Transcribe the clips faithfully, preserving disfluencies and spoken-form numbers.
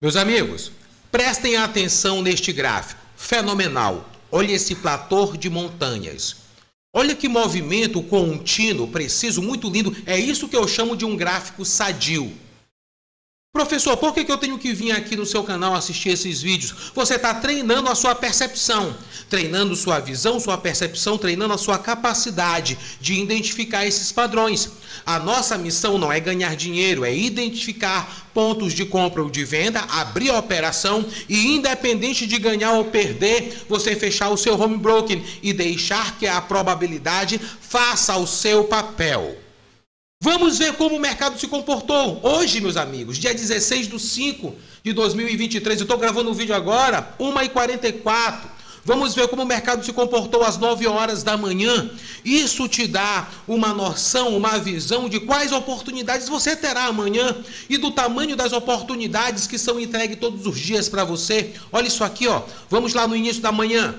Meus amigos, prestem atenção neste gráfico. Fenomenal. Olha esse platô de montanhas. Olha que movimento contínuo, preciso, muito lindo. É isso que eu chamo de um gráfico sadio. Professor, por que eu tenho que vir aqui no seu canal assistir esses vídeos? Você está treinando a sua percepção, treinando sua visão, sua percepção, treinando a sua capacidade de identificar esses padrões. A nossa missão não é ganhar dinheiro, é identificar pontos de compra ou de venda, abrir a operação e, independente de ganhar ou perder, você fechar o seu home broking e deixar que a probabilidade faça o seu papel. Vamos ver como o mercado se comportou hoje, meus amigos, dia dezesseis de cinco de dois mil e vinte e três. Eu estou gravando o vídeo agora, uma e quarenta e quatro. Vamos ver como o mercado se comportou às nove horas da manhã. Isso te dá uma noção, uma visão de quais oportunidades você terá amanhã e do tamanho das oportunidades que são entregues todos os dias para você. Olha isso aqui, ó. Vamos lá no início da manhã.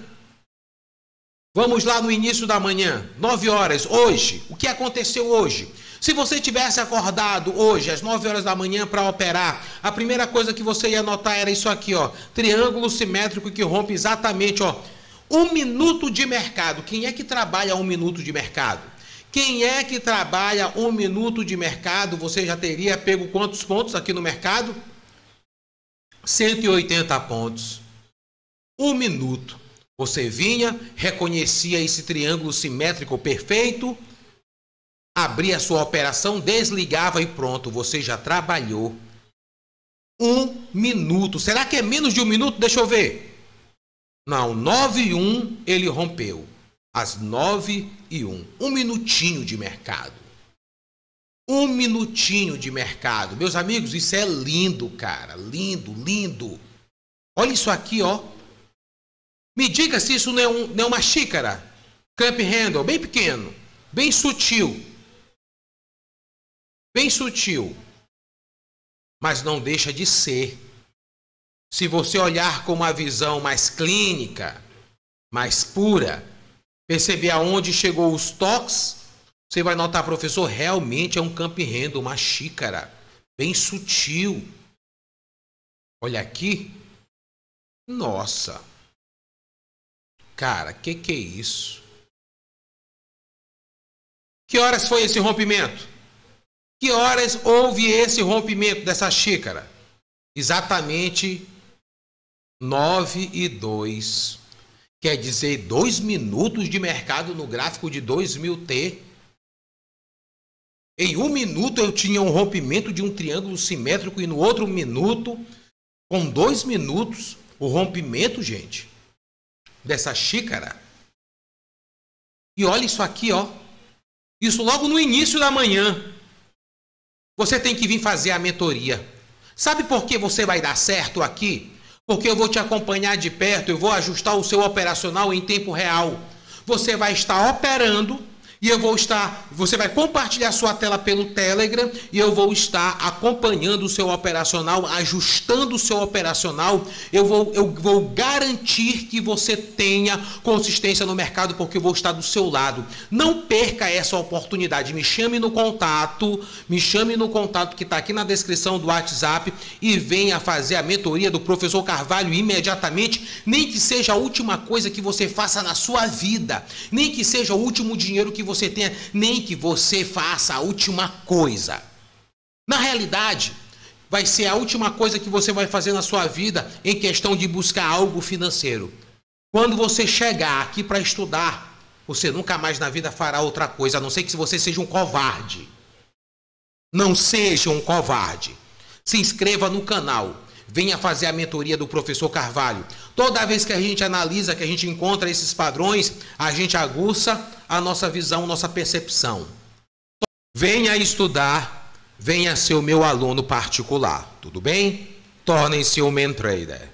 Vamos lá no início da manhã, nove horas, hoje. O que aconteceu hoje? Se você tivesse acordado hoje, às nove horas da manhã, para operar, a primeira coisa que você ia notar era isso aqui, ó. Triângulo simétrico que rompe exatamente, ó. Um minuto de mercado. Quem é que trabalha um minuto de mercado? Quem é que trabalha um minuto de mercado? Você já teria pego quantos pontos aqui no mercado? cento e oitenta pontos. Um minuto. Você vinha, reconhecia esse triângulo simétrico perfeito, abria a sua operação, desligava e pronto, você já trabalhou. Um minuto. Será que é menos de um minuto? Deixa eu ver. Não, nove e um ele rompeu. Às nove e um. Um minutinho de mercado. Um minutinho de mercado. Meus amigos, isso é lindo, cara. Lindo, lindo. Olha isso aqui, ó. Me diga se isso não é, um, não é uma xícara. Cup handle, bem pequeno, bem sutil. Bem sutil. Mas não deixa de ser. Se você olhar com uma visão mais clínica, mais pura, perceber aonde chegou os toques, você vai notar, professor, realmente é um cup handle, uma xícara. Bem sutil. Olha aqui. Nossa. Cara, que que é isso? Que horas foi esse rompimento? Que horas houve esse rompimento dessa xícara? Exatamente nove e dois. Quer dizer, dois minutos de mercado no gráfico de dois mil T. Em um minuto eu tinha um rompimento de um triângulo simétrico e no outro minuto, com dois minutos, o rompimento, gente, dessa xícara. E olha isso aqui, ó. Isso logo no início da manhã. Você tem que vir fazer a mentoria. Sabe por que você vai dar certo aqui? Porque eu vou te acompanhar de perto, eu vou ajustar o seu operacional em tempo real. Você vai estar operando e eu vou estar, você vai compartilhar sua tela pelo Telegram e eu vou estar acompanhando o seu operacional, ajustando o seu operacional. Eu vou, eu vou garantir que você tenha consistência no mercado porque eu vou estar do seu lado. Não perca essa oportunidade. Me chame no contato, me chame no contato que está aqui na descrição do WhatsApp e venha fazer a mentoria do professor Carvalho imediatamente, nem que seja a última coisa que você faça na sua vida, nem que seja o último dinheiro que você você tenha, nem que você faça a última coisa. Na realidade, vai ser a última coisa que você vai fazer na sua vida em questão de buscar algo financeiro. Quando você chegar aqui para estudar, você nunca mais na vida fará outra coisa, a não ser que você seja um covarde. Não seja um covarde. Se inscreva no canal. Venha fazer a mentoria do professor Carvalho. Toda vez que a gente analisa, que a gente encontra esses padrões, a gente aguça a nossa visão, nossa percepção. Venha estudar, venha ser o meu aluno particular, tudo bem? Tornem-se um mentrader.